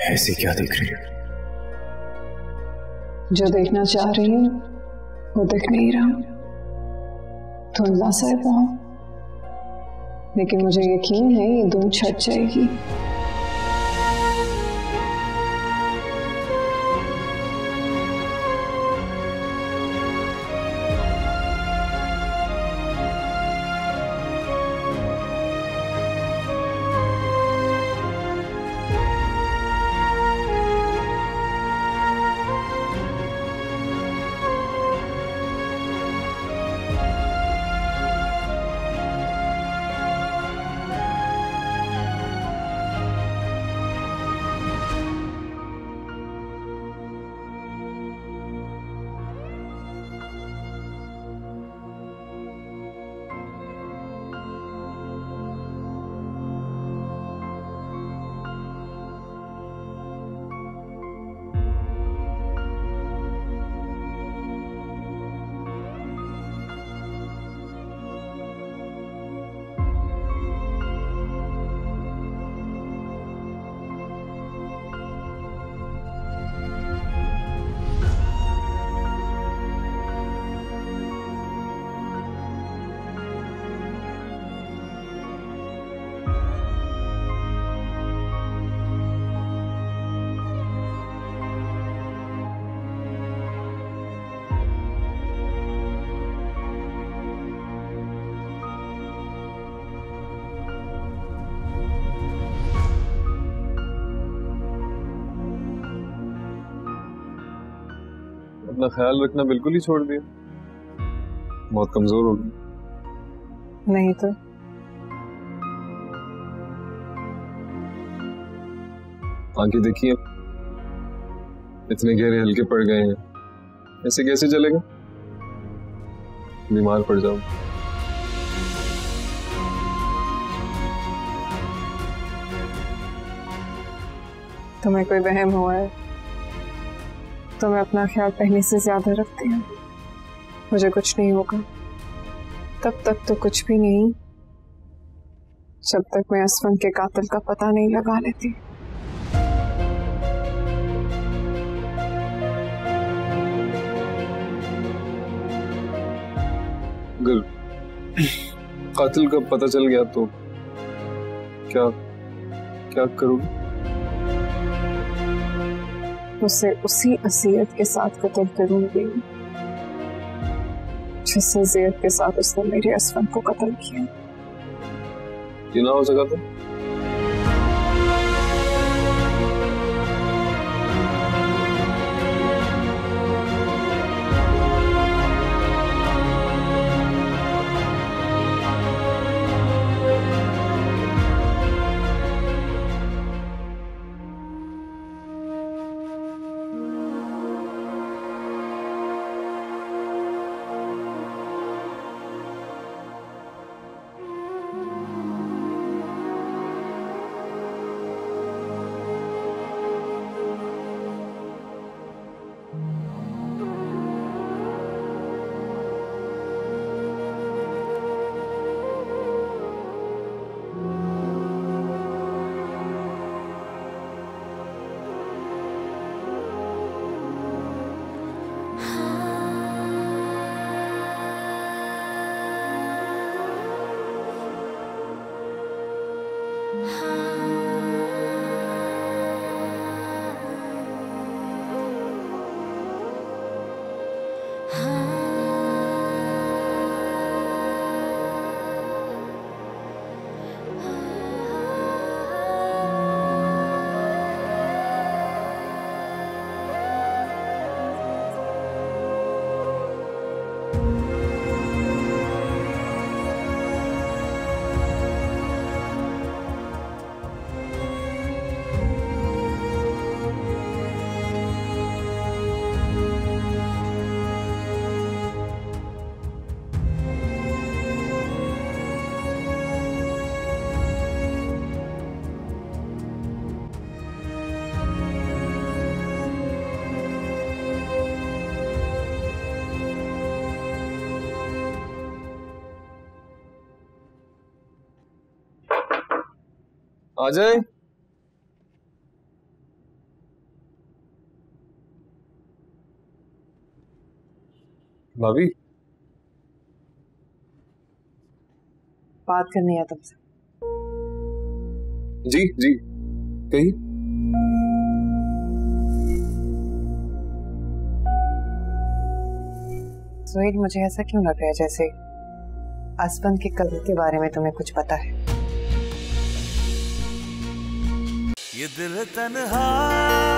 ऐसी क्या देख रही हो? जो देखना चाह रही हूँ वो दिख नहीं रहा। धुंधला सा है बहुत, लेकिन मुझे यकीन है ये धुंध छट जाएगी। अपना ख्याल रखना बिल्कुल ही छोड़ दिया। बहुत कमजोर हो गई। नहीं तो आंखें देखिए, इतने गहरे हल्के पड़ गए हैं, ऐसे कैसे चलेगा? बीमार पड़ जाओ। तुम्हें कोई वहम हुआ है? तो मैं अपना ख्याल पहले से ज्यादा रखती हूँ। मुझे कुछ नहीं होगा। तब तक तो कुछ भी नहीं, जब तक मैं असफन के कातिल का पता नहीं लगा लेती। अगर कातिल का पता चल गया तो क्या क्या करोगे? उसे उसी असीयत के साथ कत्ल करूंगी जिस असीयत के साथ उसने मेरे असफन को कत्ल किया। ये ना हो सका तो? आ जाए। भाभी बात करनी है तुमसे। जी जी कही। सुहेल, मुझे ऐसा क्यों लग रहा है जैसे असबन के कत्ल के बारे में तुम्हें कुछ पता है। ये दिल तन्हा